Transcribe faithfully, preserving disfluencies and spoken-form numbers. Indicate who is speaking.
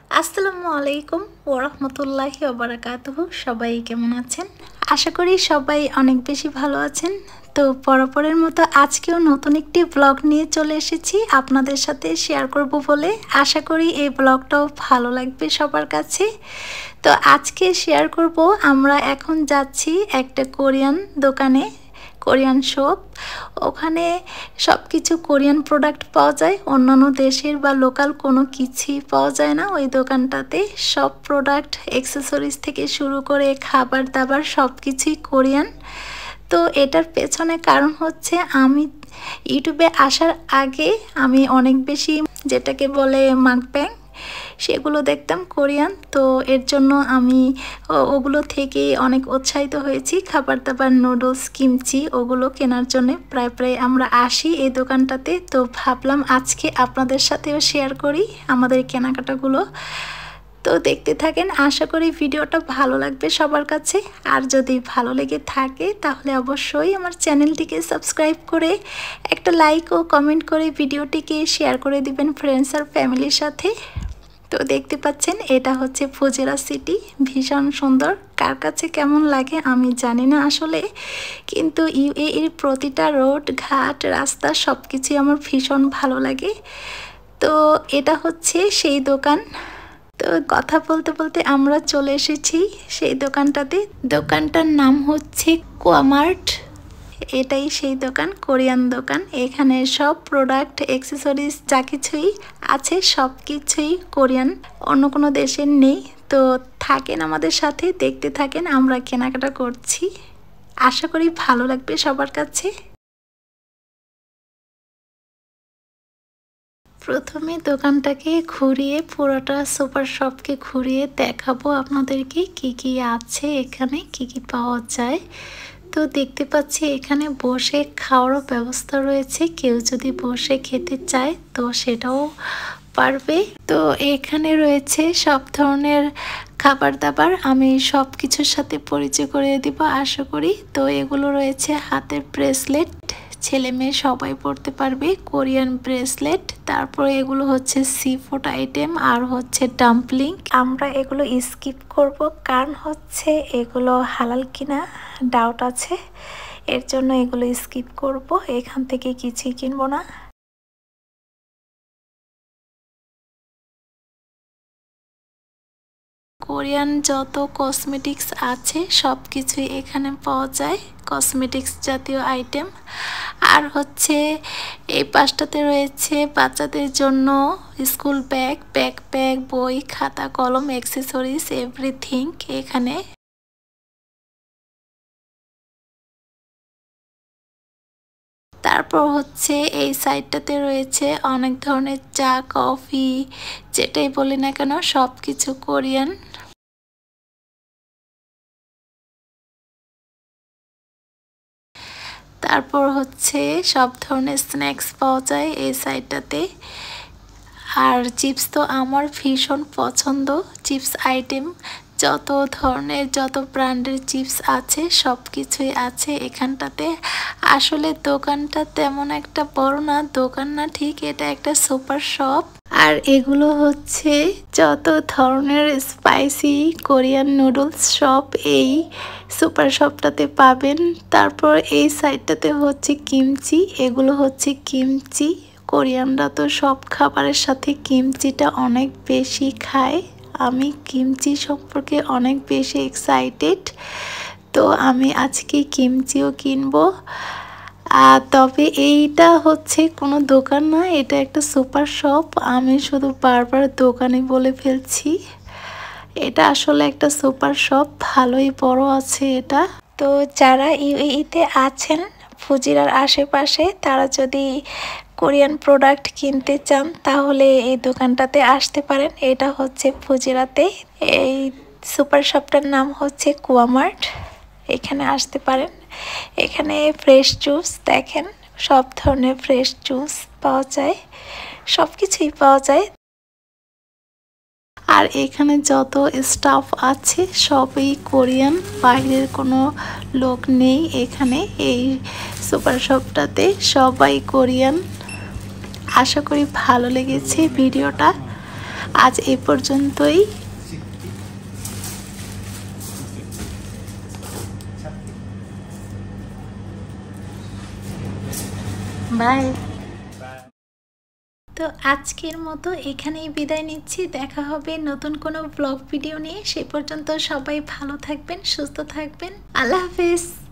Speaker 1: আসসালামু আলাইকুম ওয়া রাহমাতুল্লাহি ওয়া বারাকাতুহু। সবাই কেমন আছেন? আশা করি সবাই অনেক বেশি ভালো আছেন। তো পরপরের মতো আজকেও নতুন একটি ব্লগ নিয়ে চলে এসেছি আপনাদের সাথে শেয়ার করব বলে। আশা করি এই ব্লগটাও ভালো লাগবে সবার কাছে। তো আজকে শেয়ার করব আমরা এখন যাচ্ছি একটা কোরিয়ান দোকানে, কোরিয়ান শপ। ওখানে সব কিছু কোরিয়ান প্রোডাক্ট পাওয়া যায়, অন্যান্য দেশের বা লোকাল কোনো কিছুই পাওয়া যায় না ওই দোকানটাতে। সব প্রোডাক্ট অ্যাক্সেসরিজ থেকে শুরু করে খাবার দাবার সব কিছুই কোরিয়ান। তো এটার পেছনে কারণ হচ্ছে আমি ইউটিউবে আসার আগে আমি অনেক বেশি যেটাকে বলে মাকব্যাং সেগুলো দেখতাম কোরিয়ান। তো এর জন্য আমি ওগুলো থেকে অনেক উৎসাহিত হয়েছি খাবার দাবার, নুডলস, কিমচি ওগুলো কেনার জন্য প্রায় প্রায় আমরা আসি এই দোকানটাতে। তো ভাবলাম আজকে আপনাদের সাথেও শেয়ার করি আমাদের কেনাকাটাগুলো। তো দেখতে থাকেন, আশা করি ভিডিওটা ভালো লাগবে সবার কাছে। আর যদি ভালো লেগে থাকে তাহলে অবশ্যই আমার চ্যানেলটিকে সাবস্ক্রাইব করে একটা লাইক ও কমেন্ট করে ভিডিওটিকে শেয়ার করে দিবেন ফ্রেন্ডস আর ফ্যামিলির সাথে। তো দেখতে পাচ্ছেন এটা হচ্ছে ফুজেরা সিটি, ভীষণ সুন্দর। কার কাছে কেমন লাগে আমি জানি না আসলে, কিন্তু ইউএইর প্রতিটা রোড ঘাট রাস্তা সব কিছুই আমার ভীষণ ভালো লাগে। তো এটা হচ্ছে সেই দোকান। তো কথা বলতে বলতে আমরা চলে এসেছি সেই দোকানটাতে। দোকানটার নাম হচ্ছে মার্ট। এটাই সেই দোকান, কোরিয়ান দোকান। এখানে সব প্রোডাক্ট অ্যাক্সেসরিজ যা কিছুই আছে সব কিছুই কোরিয়ান, অন্য কোনো দেশের নেই। তো থাকেন আমাদের সাথে, দেখতে থাকেন আমরা কেনাকাটা করছি। আশা করি ভালো লাগবে সবার কাছে। প্রথমে দোকানটাকে ঘুরিয়ে, পুরোটা সুপার শপকে ঘুরিয়ে দেখাবো আপনাদেরকে কি কি আছে এখানে, কি কি পাওয়া যায়। তো দেখতে পাচ্ছি এখানে বসে খাওয়ারও ব্যবস্থা রয়েছে, কেউ যদি বসে খেতে চায় তো সেটাও পারবে। তো এখানে রয়েছে সব ধরনের খাবার দাবার, আমি সব কিছুর সাথে পরিচয় করিয়ে দিব আশা করি। তো এগুলো রয়েছে হাতের ব্রেসলেট, ছেলে মেয়ে সবাই পড়তে পারবে, কোরিয়ান ব্রেসলেট। তারপরে এগুলো হচ্ছে সি ফুড আইটেম আর হচ্ছে ডাম্পলিং। আমরা এগুলো স্কিপ করব কারণ হচ্ছে এগুলো হালাল কিনা ডাউট আছে, এর জন্য এগুলো স্কিপ করব, এখান থেকে কিছুই কিনবো না। কোরিয়ান যত কসমেটিক্স আছে সব কিছুই এখানে পাওয়া যায়, কসমেটিক্স জাতীয় আইটেম। আর হচ্ছে এই পাশটাতে রয়েছে বাচ্চাদের জন্য স্কুল ব্যাগ, ব্যাকপ্যাক, বই, খাতা, কলম, অ্যাক্সেসরিজ এভরিথিং এখানে। তারপর হচ্ছে এই সাইডটাতে রয়েছে অনেক ধরনের চা, কফি, যেটাই বলি না কেন সব কিছু কোরিয়ান। তারপর হচ্ছে সব ধরনের স্ন্যাক্স পাওয়া যায় এই সাইডটাতে। আর চিপস তো আমার ভীষণ পছন্দ, চিপস আইটেম যত ধরনের যত ব্র্যান্ডের চিপস আছে সব কিছুই আছে এখানটাতে। আসলে দোকানটা তেমন একটা বড় না, দোকান না ঠিক, এটা একটা সুপার শপ। আর এগুলো হচ্ছে যত ধরনের স্পাইসি কোরিয়ান নুডলস সব এই সুপার শপটাতে পাবেন। তারপর এই সাইডটাতে হচ্ছে কিমচি, এগুলো হচ্ছে কিমচি। কোরিয়ানরা তো সব খাবারের সাথে কিমচিটা অনেক বেশি খায়, আমি কিমচি সম্পর্কে অনেক বেশি এক্সাইটেড। তো আমি আজকে কিমচিও কিনবো। আর তবে এইটা হচ্ছে কোনো দোকান না, এটা একটা সুপার শপ। আমি শুধু বারবার দোকানে বলে ফেলছি, এটা আসলে একটা সুপার শপ, ভালোই বড় আছে এটা। তো যারা ইউএইতে আছেন ফুজিরার আশেপাশে, তারা যদি কোরিয়ান প্রোডাক্ট কিনতে চান তাহলে এই দোকানটাতে আসতে পারেন। এটা হচ্ছে ফুজিরাতে, এই সুপার শপটার নাম হচ্ছে মার্ট। এখানে আসতে পারেন। এখানে ফ্রেশ জুস দেখেন, সব ধরনের ফ্রেশ জুস পাওয়া যায়, সব কিছুই পাওয়া যায়। আর এখানে যত স্টাফ আছে সবই কোরিয়ান, বাইরের কোনো লোক নেই এখানে। এই সুপার শপটাতে সবাই কোরিয়ান। আশা করি ভালো লেগেছে ভিডিওটা। আজ এই পর্যন্তই। বাই। তো আজকের মতো এখানেই বিদায় নিচ্ছি। দেখা হবে নতুন কোনো ব্লগ ভিডিও নিয়ে। সে পর্যন্ত সবাই ভালো থাকবেন, সুস্থ থাকবেন। আল্লাহ হাফেজ।